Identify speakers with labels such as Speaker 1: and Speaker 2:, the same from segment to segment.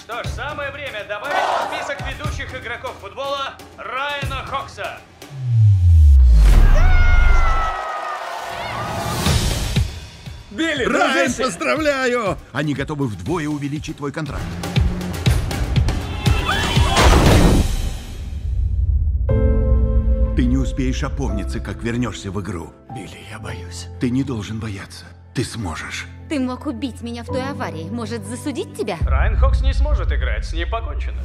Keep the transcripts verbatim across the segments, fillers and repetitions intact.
Speaker 1: Что ж, самое время добавить в список ведущих игроков футбола Райана Хокса.
Speaker 2: Билли,
Speaker 3: Райан,
Speaker 2: дружище!
Speaker 3: поздравляю! Они готовы вдвое увеличить твой контракт. Ты не успеешь опомниться, как вернешься в игру.
Speaker 2: Билли, я боюсь.
Speaker 3: Ты не должен бояться. Ты сможешь.
Speaker 4: Ты мог убить меня в той аварии. Может, засудить тебя?
Speaker 1: Райан Хокс не сможет играть, с ней покончено.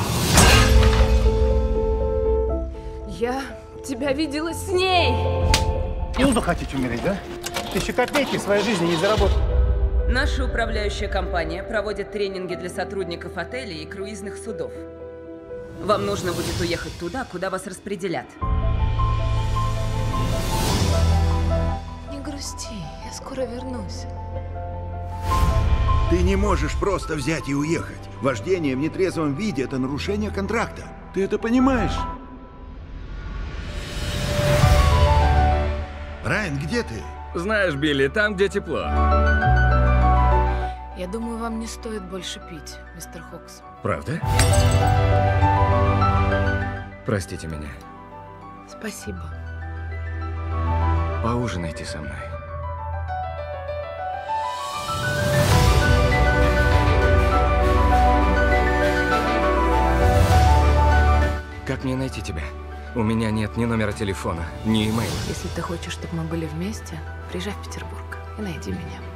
Speaker 5: Я тебя видела с ней!
Speaker 6: Илду хотите умереть, да? Тысячи копейки в своей жизни не заработал.
Speaker 5: Наша управляющая компания проводит тренинги для сотрудников отелей и круизных судов. Вам нужно будет уехать туда, куда вас распределят.
Speaker 7: Не грусти, я скоро вернусь.
Speaker 3: Ты не можешь просто взять и уехать. Вождение в нетрезвом виде – это нарушение контракта. Ты это понимаешь? Райан, где ты?
Speaker 2: Знаешь, Билли, там, где тепло.
Speaker 7: Я думаю, вам не стоит больше пить, мистер Хокс.
Speaker 2: Правда? Простите меня.
Speaker 7: Спасибо.
Speaker 2: Поужинайте со мной. Как мне найти тебя? У меня нет ни номера телефона, ни имейла.
Speaker 7: Если ты хочешь, чтобы мы были вместе, приезжай в Петербург и найди меня.